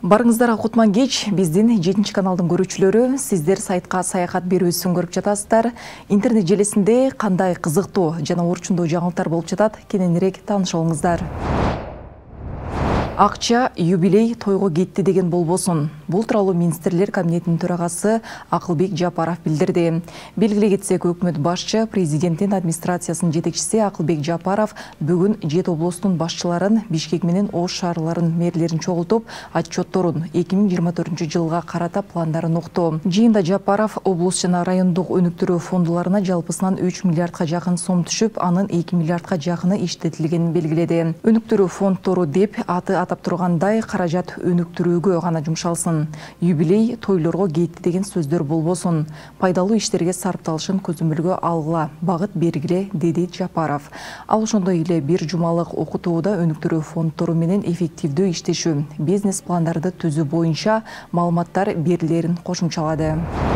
Барыңыздар Кутман кеч, биздин 7 каналдын көрүүчүлөрү, сиздер сайтка саякат берүүсүн көрүп жатасыздар. Интернет желесинде кандай кызыктуу жана орчундуу жаңылыктар болуп жатат, кененирээк таанышып алыңыздар. Акча юбилей тойго кетти деген болбосун. Бул тууралуу министрлер кабинетинин төрагасы Акылбек Жапаров билдирди. Белгилей кетсек, өкмөт башчы президенттин администрациясынын жетекчиси Акылбек Жапаров бүгүн 7 облустун башчыларын, Бишкек менен Ош шаарларынын мэрлерин чогултуп, отчетторун 2024 жылга карата пландарын укту. Жыйында Жапаров облус жана райондук өнүктүрүү фондуларына жалпысынан 3 миллиардка жакын сом түшүп, анын 2 миллиардка жакыны иштетилгенин белгиледи. Өнүктүрүү фондтору деп аты атап тургандай каражат өнүктүрүүгө гана жумшалсын. Юбилей тойлорго кетти деген сөздөр болбосун. Пайдалуу иштерге сарпталышын көзөмөлгө алгыла, багыт бергиле, деди Жапаров. Ал ошондой эле бир жумалык окутууда өнүктүрүү фондтору менен эффективдүү иштешүү, бизнес пландарды түзүү боюнча маалыматтар берилерин кошумчалады.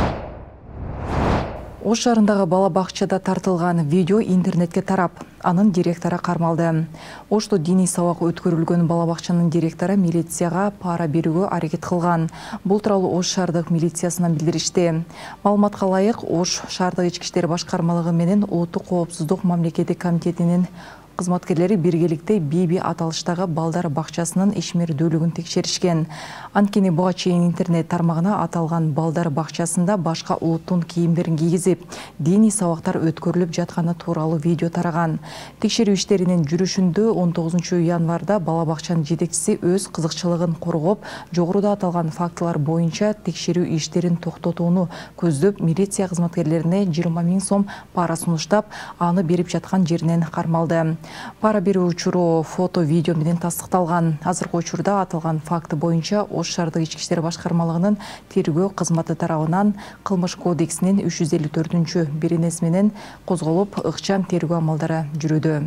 Ош шаарындагы бала бакчада тартылган видео интернетке тарап, анын директору кармалды. Ошто диний сабак өткөрүлгөн бала бакчанын директору милицияга пара берүүгө аракет кылган. Бул тууралуу Ош шаардык милициясынан билдиришти. Маалыматка ылайык, Ош шаардык ички иштер башкармалыгы менен улуттук коопсуздук мамлекеттик комитетинин кызматкерлери биргеликте Биби аталыштагы балдар бакчасынын ишмердүүлүгүн текшеришкен. Анткени буга чейин интернет тармагына аталган балдар бакчасында башка улуттун кийимдерин кийгизип, диний сабактар өткөрүлүп жатканы тууралуу видео тараган. Текшерүү иштеринин жүрүшүндө 19 январда бала бакчанын жетекчиси өз кызыкчылыгын коргоп, жогоруда аталган фактылар боюнча текшерүү иштерин токтотууну көздөп, милиция кызматкерлерине 20 000 сом пара сунуштап, аны берип жаткан жеринен кармалды. Пара берүү учуру фото, видео менен тастыкталган. Азыркы учурда аталган факты боюнча Ош шаардык ички иштер башкармалыгынын тергөө кызматы тарабынан Кылмыш кодексинин 354-беренеси менен козголуп, ыкчам тергөө амалдары жүрүүдө.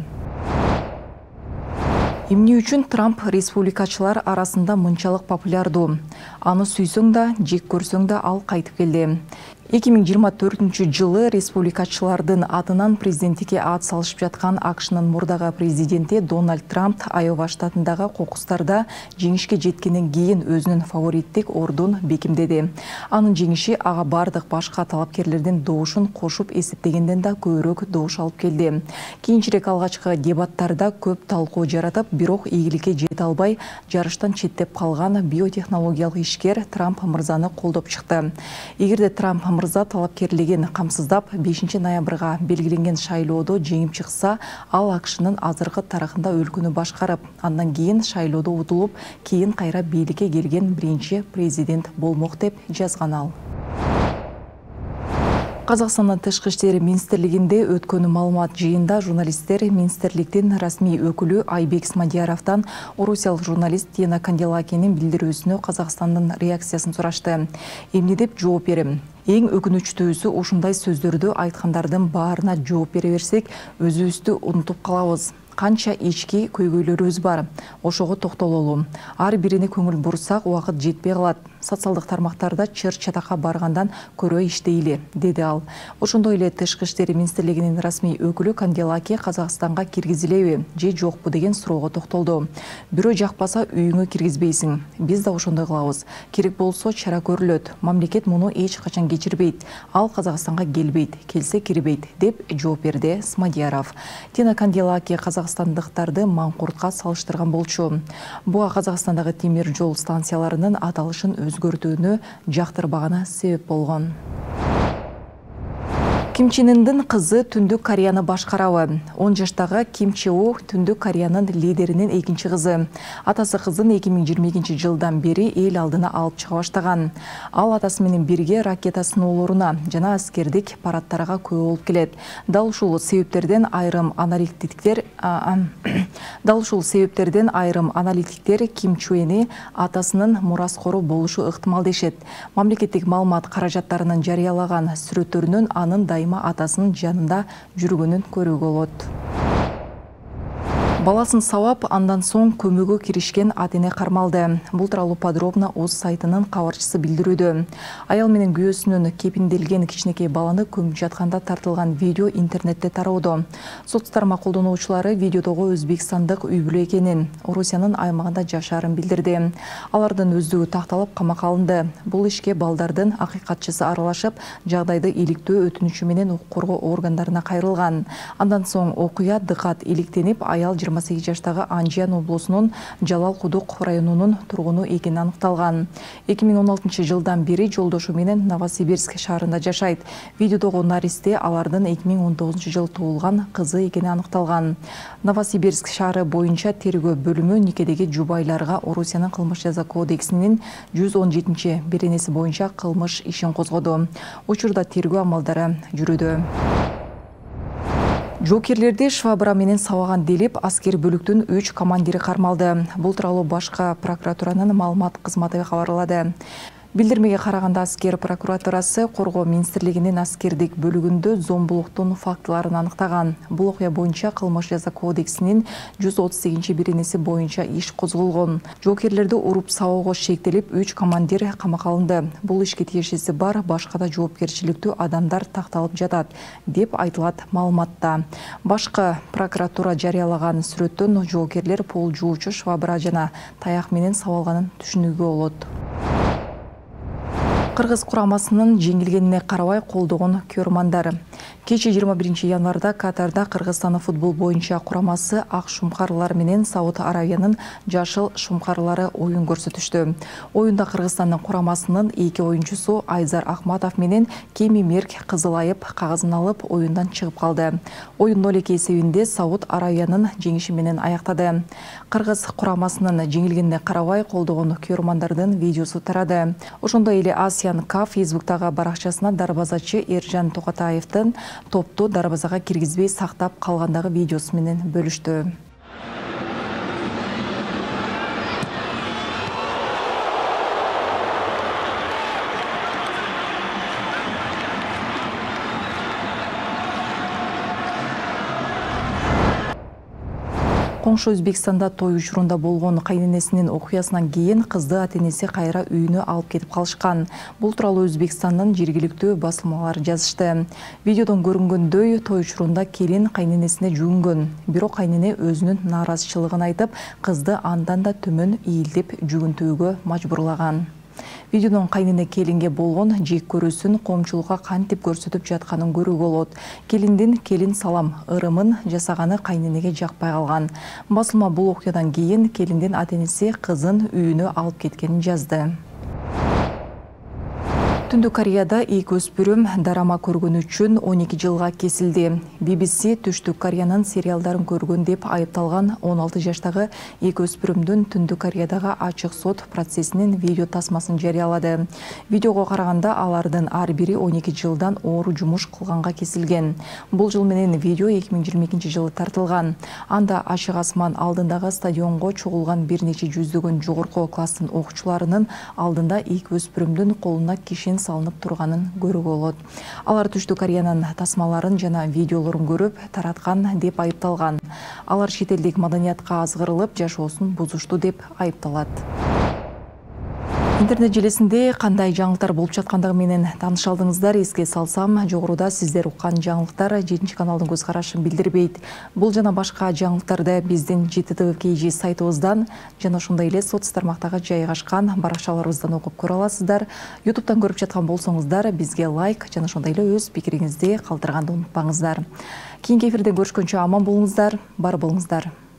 Эмне үчүн Трамп республикачылар арасында мынчалык популярдуу? Аны сүйсөң да, жек көрсөң да ал кайтып келди. 2024 жылы республикачылардын атынан президенттикке ат салышып жаткан АКШнын мурдагы президенти Дональд Трамп Айова штатындагы кокустарда жеңишке жеткенден кийин өзүнүн фавориттик ордун бекемдеди. Анын жеңиши ага бардык башка талапкерлердин добушун кошуп эсептегенден да көбүрөөк добуш алып келди. Кийинчерээк алгачкы дебаттарда көп талкуу жаратып, бирок ийгиликке жете албай, жарыштан четтеп калган биотехнологиялык ишкер Трамп мырзаны колдоп чыкты. Эгерде Трамп мырза талапкерлигин камсыздап 5 ноябрга белгиленген шайлоодо жеңип чыкса, ал АКШнын азыркы тарыхында өлкөнү башкарып, андан кийин шайлоодо утулуп, кийин кайра бийликке келген биринчи президент болмок деп жазган ал. Казакстандын тышкы иштер министрлигинде өткөн маалымат жыйында журналисттер министрликтин расмий өкүлү Айбек Смадияровдон орусиялык журналист Тина Канделакинин билдирүүсүнө Казакстандын реакциясын сурашты. Эмне деп жооп берем? Эң өкүнүчтүүсү ушундай сөздөрдү айткандардын баарына жооп бере берсек, өзүбүздү унутуп калабыз. Канча ички көйгөйлөрүбүз бар. Ошого токтололу. Ар бирине көңүл бурсак, убакыт жетпей калат. Социалдык тармактарда чыр-чатакка баргандан көрө иштейли, деди ал. Ошондой эле тышкы иштер министрлигинин расмий өкүлү Канделаки Казакстанга киргизилеби же жокпу деген суроого токтолду. Бирөө жакпаса үйүңө киргизбейсиң. Биз да ошондой кылабыз. Керек болсо чара көрүлөт. Мамлекет муну эч качан кечирбейт. Ал Казакстанга келбейт, келсе кирбейт, деп жооп берди Смадияров. Тина Канделаки казакстандыктарды маңкуртка салыштырган болчу. Буга Казакстандагы темир жол станцияларынын аталышын өзгөртүүнү жактырбаганы себеп болгон. Ким Чен Ындын кызы Түндүк Кореяны башкарабы? 10 жаштагы Ким Чен О Түндүк Кореянын лидеринин экинчи кызы. Атасы кызын 2022 жылдан бери эл алдына алып чыга баштаган. Ал атасы менен бирге ракета сыноолоруна жана аскердик парадтарга көп болуп келет. Дал ушул себептерден айрым аналитиктер Ким Чен Ыны атасынын мураскору болушу ыктымал дешет. Мамлекеттик маалымат каражаттарынын жарыялаган сүрөттөрүнөн анын атасынын жанында жүргөнүн көрүүгө болот. Баласын сабап, андан соң көмөгө киришкен ата-эне кармалды. Бул тууралуу подробно ОЗ сайтынын кабарчысы билдирүүдө. Аял менен күйөөсүнүн кепинделген кичинекей баланы көмүп жатканда тартылган видео интернетте тараудо. Соцтарма колдонуучулары видеодогу өзбекстандык үй бүлө экенин, Орусиянын аймагында жашаарын билдирди. Алардын өздүгү такталып камакка алынды. Бул ишке балдардын акыйкатчысы аралашып, жагдайды иликтөө өтүнүчү менен укук коргоо органдарына кайрылган. Андан соң окуя дыкат иликтенип, аял 28 жаштагы Анжиян облусунун Жалал Кудук районунун тургуну экени аныкталган. 2016 жылдан бери жолдошу менен Новосибирск шаарында жашайт. Видеодогу наристе алардын 2019 жылы туулган кызы экени аныкталган. Новосибирск шаары боюнча тергөө бөлүмү никедеги жубайларга Орусиянын кылмыш жаза кодексинин 117 беренеси боюнча кылмыш ишин козгоду. Учурда тергөө амалдары жүрүүдө. Жоокерлерди швабра менен сабаган делип, аскер бөлүктүн 3 командири кармалды. Бул тууралуу башкы прокуратуранын маалымат кызматы кабарлады. Билдирмеге караганда аскер прокуратурасы коргоо министрлигинин аскердик бөлүгүндө зомбулуктун фактыларын аныктаган. Бул окуя боюнча кылмыш жаза кодексинин 138 беренеси боюнча иш козголгон. Жоокерлерди уруп сабоого шектелип, 3 командир камакка алынды. Бул ишке тиешеси бар башка да жоопкерчиликтүү адамдар такталып жатат, деп айтылат маалыматта. Башкы прокуратура жарыялаган сүрөттөн жоокерлер пол жуучу швабра жана таяк менен сабалганын түшүнүүгө болот. Кыргыз курамасынын жеңилгенине карабай колдогон көрмандар. Кече 21 январда Катарда Кыргызстан футбол боюнча курамасы ак шумкарлар менен Сауд Аравиянын жашыл шумкарлары оюн көрсөтүштү. Оюнда Кыргызстандын курамасынын 2 оюнчусу Айзар Ахматов менен Кеми Мерк кызыл айып кагазын алып оюндан чыгып калды. Оюн 0-2 эсебинде Сауд Аравиянын жеңиши менен аяктады. Кыргыз курамасынын жеңилгенине карабай колдогон көрмандардын видеосу тарады. Ошондой эле Asian Cup Фейсбуктагы баракчасына дарбазачы Эржан Токатаевдин топту дарбазага киргизбей сактап калгандагы видеосу менен бөлүштү. Коңшу Өзбекстанда той учурунда болгон кайненесинин окуясынан кийин кызды ата-энеси кайра үйүнө алып кетип калышкан. Бул тууралуу Өзбекстандын жергиликтүү басылмалары жазышты. Видеодон көрүнгөндөй, той учурунда келин кайненесине жүгүнгөн. Бирок кайнене өзүнүн нааразычылыгын айтып, кызды андан да төмөн ийилдеп жүгүнтүүгө мажбурлаган. Видеонун кайнене келинге болгон жек көрүүсүн коомчулукка кантип көрсөтүп жатканын көрүүгө болот. Келиндин келин салам ырымын жасаганы кайненеге жакпай калган. Басылма бул окуядан кийин келиндин ата-энеси кызын үйүнө алып кеткенин жазды. Түндүк Кореяда эки өспүрүм дарама көргөнү үчүн 12 жылга кесилди. BBC Түштүк Кореянын сериалдарын көргөн деп айыпталган 16 жаштагы эки өспүрүмдүн Түндүк Кореядагы ачык сот процессинин видео тасмасын жарыялады. Видеого караганда алардын ар бири 12 жылдан оору жумуш кылганга кесилген. Бул жыл менен видео 2022 жылы тартылган. Анда ачык асман алдындагы стадионго чогулган бир нече жүздөгөн жогорку класстын окуучуларынын алдында эки өспүрүмдүн колуна кишин салынып турганын көрүүгө болот. Алар Түштүк Кореянын тасмаларын жана видеолорун көрүп тараткан деп айыпталган. Алар чет элдик маданиятка азгырылып, жашоосун бузушту деп айыпталат. Интернет желесинде кандай жаңылыктар болуп жаткандыгы менен тааныша алдыңыздар. Эске салсам, жогоруда сиздер уккан жаңылыктар 7 каналдын көз карашын билдирбейт. Бул жана башка жаңылыктарды биздин GTTV сайтыбыздан жана ошондой эле соц тармактагы жайгашкан баракчаларыбыздан окуп көрө аласыздар. YouTube'дан көрүп жаткан болсоңуздар, бизге лайк жана ошондой эле өз пикириңизди калтырганды унутпаңыздар. Кийинки эфирде көрүшкөнчө аман болуңуздар, бар болуңуздар.